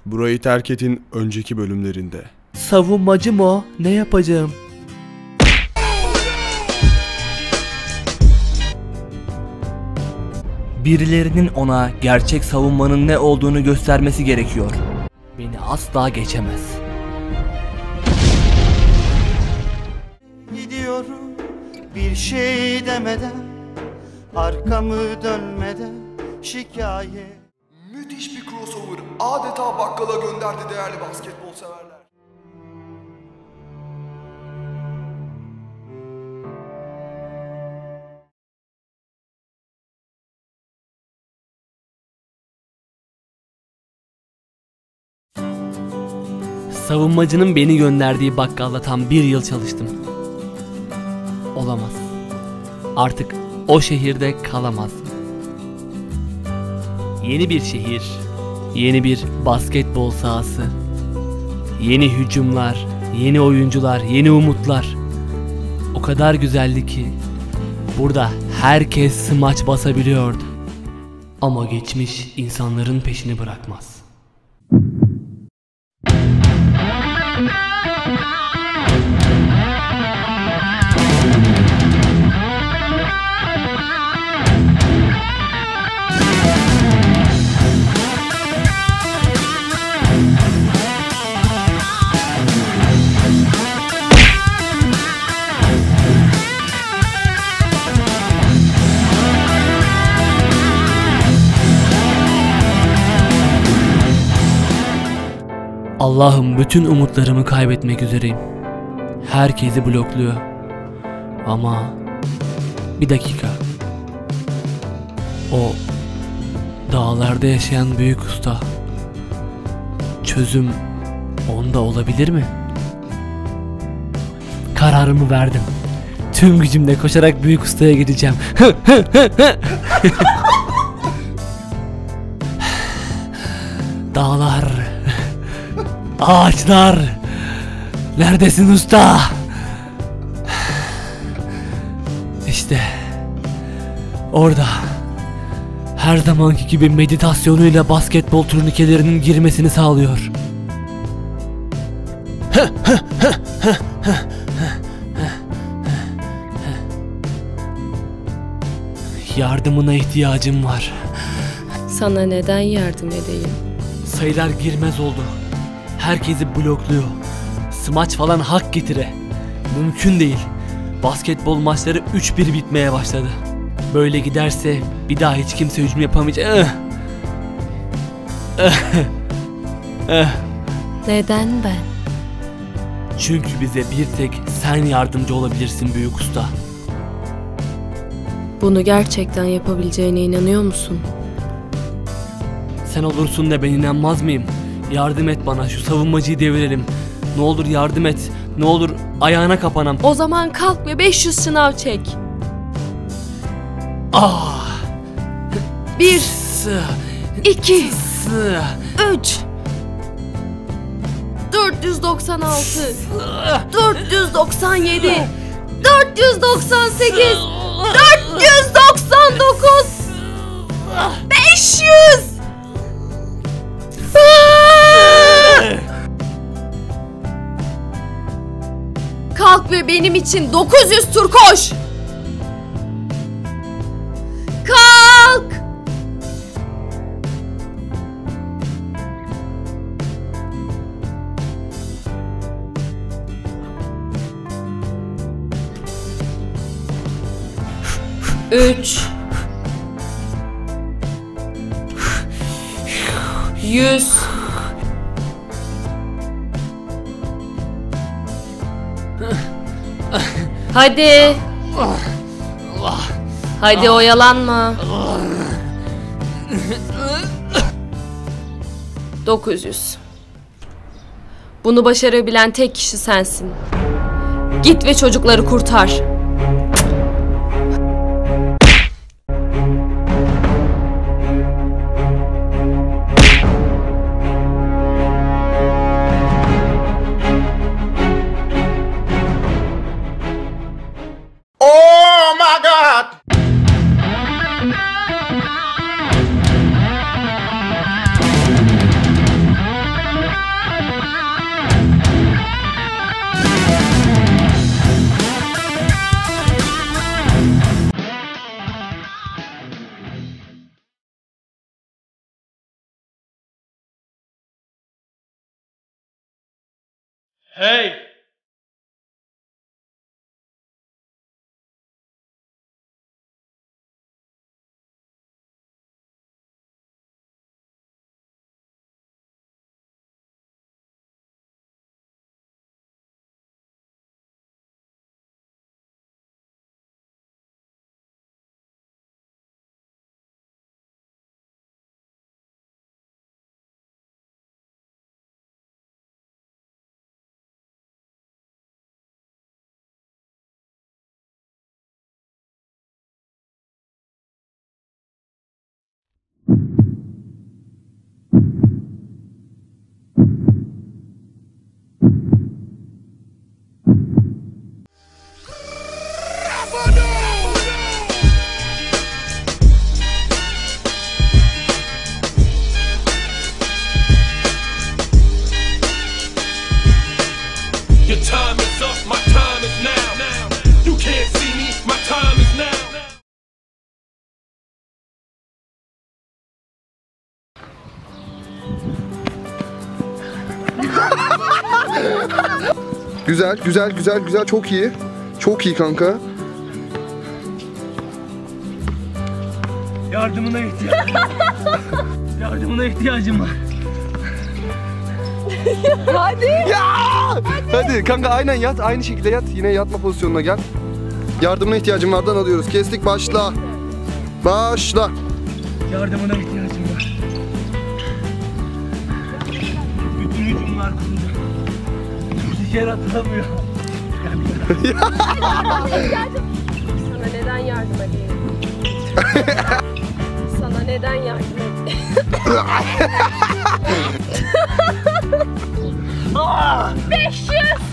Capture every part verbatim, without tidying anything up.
Burayı terk etin önceki bölümlerinde. Savunmacı mı o? Ne yapacağım? Birilerinin ona gerçek savunmanın ne olduğunu göstermesi gerekiyor. Beni asla geçemez. Gidiyorum bir şey demeden, arkamı dönmeden şikayet. Müthiş bir crossover adeta bakkala gönderdi değerli basketbol severler. Savunmacının beni gönderdiği bakkalda tam bir yıl çalıştım. Olamaz. Artık o şehirde kalamazdım. Yeni bir şehir, yeni bir basketbol sahası, yeni hücumlar, yeni oyuncular, yeni umutlar. O kadar güzeldi ki burada herkes smaç basabiliyordu. Ama geçmiş insanların peşini bırakmaz. Allah'ım, bütün umutlarımı kaybetmek üzereyim. Herkesi blokluyor. Ama bir dakika. O dağlarda yaşayan büyük usta. Çözüm onda olabilir mi? Kararımı verdim. Tüm gücümle koşarak büyük ustaya gideceğim. Dağlar, ağaçlar, neredesin usta? İşte orada, her zamanki gibi meditasyonuyla basketbol turnikelerinin girmesini sağlıyor. Yardımına ihtiyacım var. Sana neden yardım edeyim? Sayılar girmez oldu. Herkesi blokluyor. Smaç falan hak getire. Mümkün değil. Basketbol maçları üç bir bitmeye başladı. Böyle giderse bir daha hiç kimse hücum yapamayacak. Neden ben? Çünkü bize bir tek sen yardımcı olabilirsin büyük usta. Bunu gerçekten yapabileceğine inanıyor musun? Sen olursun da ben inanmaz mıyım? Yardım et bana, şu savunmacıyı devirelim. Ne olur yardım et. Ne olur ayağına kapanam. O zaman kalk ve beş yüz şınav çek. Ah! Bir, iki, üç, dört yüz doksan altı, dört yüz doksan yedi, dört yüz doksan sekiz, dört yüz doksan dokuz, beş yüz. Kalk ve benim için dokuz yüz tur koş. Kalk. Üç. Yüz. Hadi. Hadi oyalanma. dokuz yüz. Bunu başarabilen tek kişi sensin. Git ve çocukları kurtar. Hey! Your time is up, my time is now. You can't see me, my time is now. Güzel, güzel, güzel, güzel. Çok iyi. Çok iyi kanka. Yardımına ihtiyacım var. Yardımına ihtiyacım var. Hadi. Hadi kanka aynen yat. Aynı şekilde yat. Yine yatma pozisyonuna gel. Yardımına ihtiyacım vardan alıyoruz. Kestik, başla. Başla. Yardımına ihtiyacım var. Bütün hücumlar kuruldu. Bir yer atılamıyor. Sana neden yardım edeyim? Sana neden yardım edeyim? beş yüz.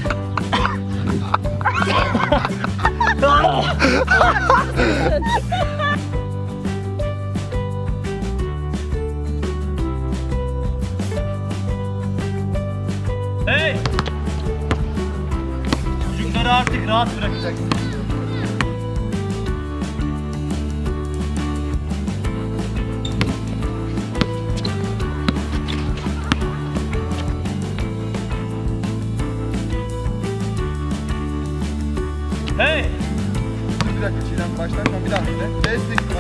Hey! Çocukları artık rahat bırakacaksın. Hey! Bir dakika Çiğdem, başlarken bir daha dinle. Kestik.